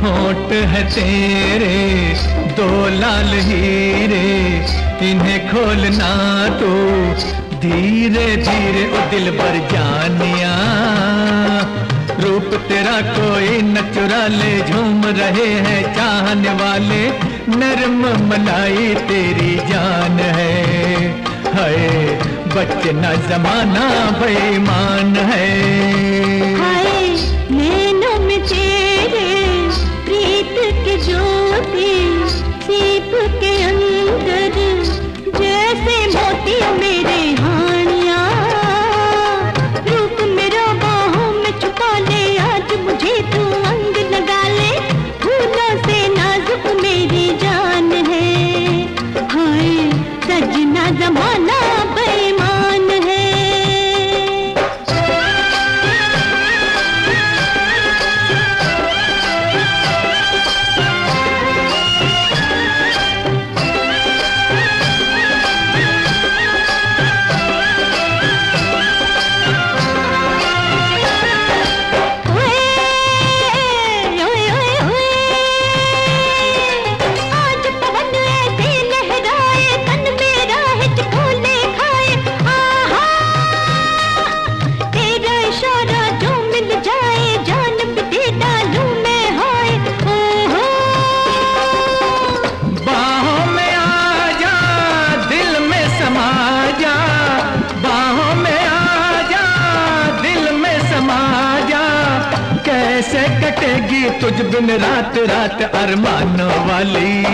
होंठ है तेरे दो लाल हीरे, इन्हें खोलना तो धीरे धीरे ओ दिल भर जानिया। रूप तेरा कोई न चुरा ले, झूम रहे हैं चाहने वाले, नरम मलाई तेरी जान है। हाय बचना जमाना बेईमान है। हाय नैनों में तेरे प्रीत के ज्योति, सीप के अंदर जैसे मोती मेरे हानिया। रूप मेरा बाहों में छुपा ले, आज मुझे तू अंग लगा ले, फूलों से नाजुक मेरी जान है। हाय सजना जमाना बेईमान है। कैसे कटेगी तुझ बिन रात रात अरमानों वाली।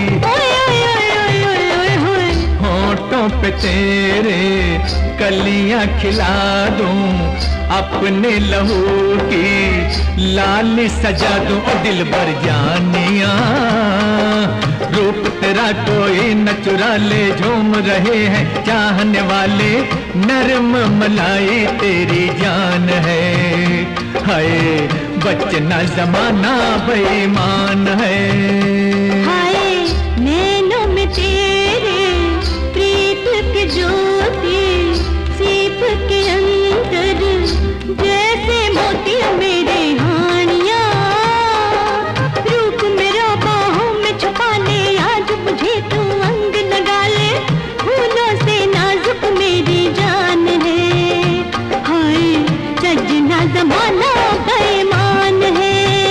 होंठों पे तेरे कलियां खिला दूं, अपने लहू की लाली सजा दूं ओ दिल भर जानिया। रूप तेरा कोई न चुरा ले, झूम रहे हैं चाहने वाले, नरम मलाई तेरी जान है। हाय बचना जमाना बेईमान है। हाय नैनों में तेरे प्रीत की ज्योति, सीप के अंदर जैसे मोती मेरे हानिया। रूप मेरा बाहों में छुपा ले, आज मुझे तू अंग लगा ले, फूलों से नाजुक मेरी जान है। हाय सजना जमाना बेईमान है।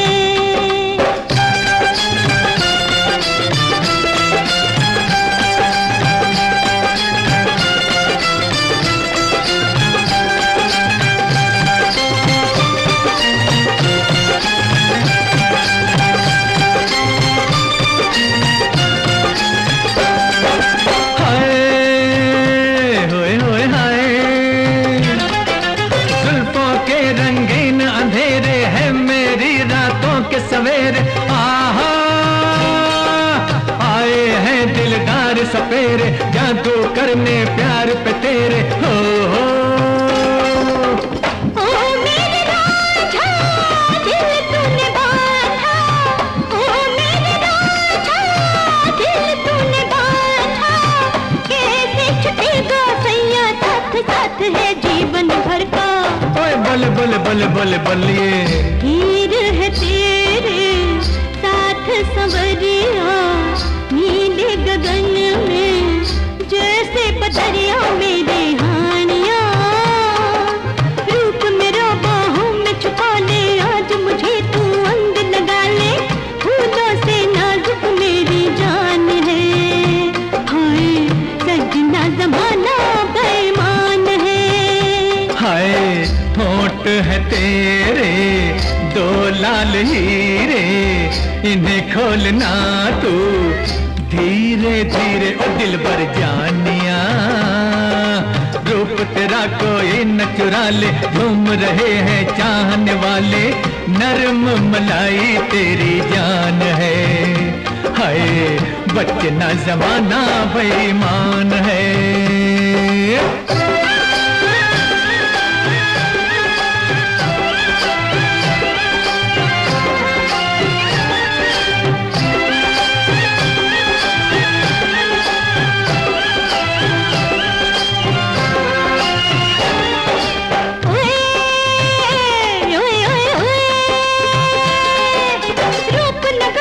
सवेरे आहा आए हैं दिलदार सपेरे, जादू करने प्यार पे तेरे। हो मेरे राजा दिल तूने बांधा, ओ मेरे राजा दिल तूने बांधा। कैसे छुटेगा सैया साथ साथ है जीवन भर का। ओए बल बल बल बल बल ये हीर है तेरे साथ संवरिया, नीले गगन में जैसे पतरिया मेरे हानिया। रूप मेरा बाहों में छुपा ले, आज मुझे तू अंग लगा ले, फूलों से नाजुक मेरी जान है। हाय सजना जमाना बेईमान है। हाय होंठ है तेरे दो लाल हीरे, इन्हें खोलना तू धीरे धीरे ओ दिल भर जानिया। रूप तेरा कोई न चुरा ले, झूम रहे हैं चाहने वाले, नरम मलाई तेरी जान है। हाय बचना जमाना बेईमान है। रूप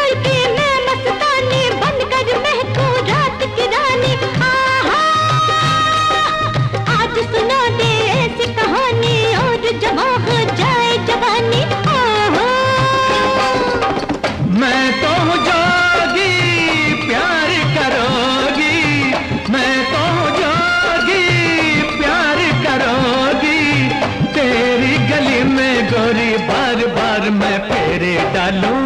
बार मैं फेरे डालूं,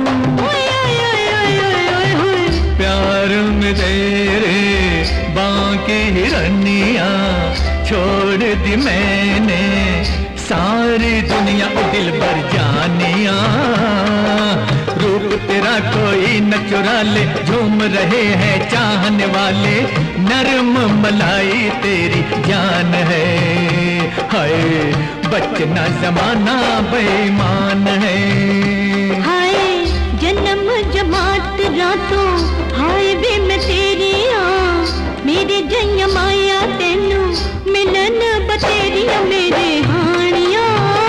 प्यार में तेरे बाकी हिरनिया छोड़ दी मैंने सारी दुनिया ओ दिल भर जानिया। रूप तेरा कोई न चुरा ले, झूम रहे हैं चाहने वाले, नरम मलाई तेरी जान है। हाय बचना जमाना बेईमान है। हाय जन्म जमात रातों हाय वे मैं तेरी मेरे जैया माया तेनू मिलन बतेरिया मेरे हानिया।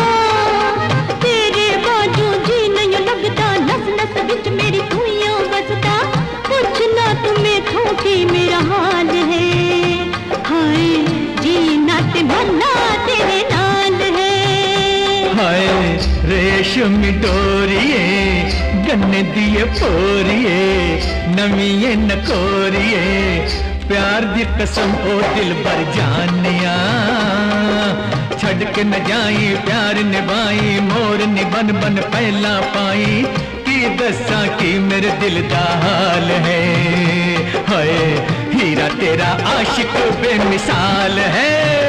तेरे बाजू जी नहीं लगता, नस नस बिच मेरी धुइयां बसता, पूछना तुम्हें थोकी मेरा हाल है। हाय जीना ते मरना तेरे नाल है। हाय रेशमी डोरिए गन्ने दिए पोरिए नवीए नकोरिए, प्यार दी कसम ओ दिल भर जानिया। छड़ के न जाई प्यार निभाई, मोर निबन बन पहला पाई, की दसा की मेरे दिल दा हाल है। हाय हीरा तेरा आशिक बेमिसाल है।